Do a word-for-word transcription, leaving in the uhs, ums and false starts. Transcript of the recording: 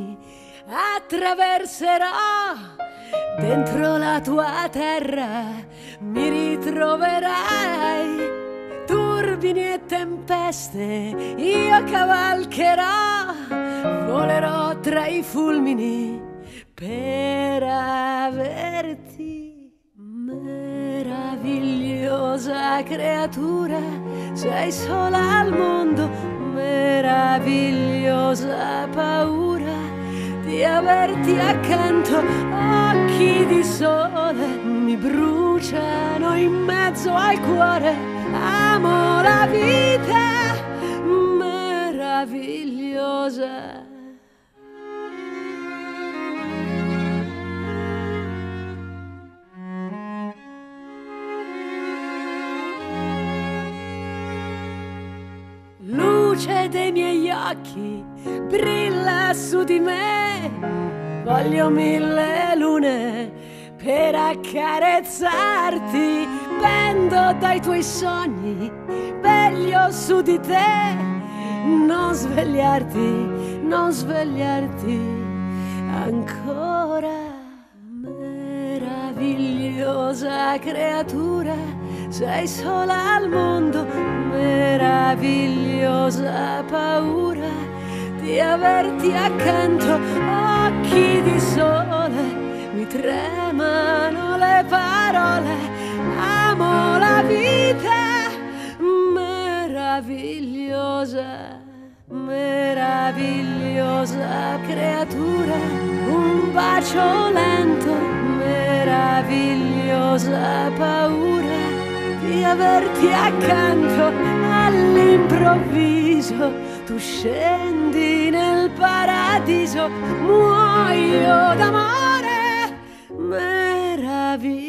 fulmini attraverserò. Dentro la tua terra mi ritroverai. Turbini e tempeste io cavalcherò. Volerò tra i fulmini per averti. Meravigliosa creatura, sei sola al mondo. Meravigliosa paura di averti accanto. Occhi di sole mi bruciano in mezzo al cuore. Amo la vita meravigliosa. Luce dei miei occhi brilla su di me. Voglio mille lune per accarezzarti. Pendo dai tuoi sogni, veglio su di te. Non svegliarti, non svegliarti ancora. Meravigliosa creatura, sei sola al mondo. Meravigliosa paura di averti accanto. Occhi di sole, mi tremano le parole. Amo la vita meravigliosa, meravigliosa creatura. Un bacio lento, meravigliosa paura di averti accanto. All'improvviso tu scendi nel paradiso. Muoio d'amore meraviglioso.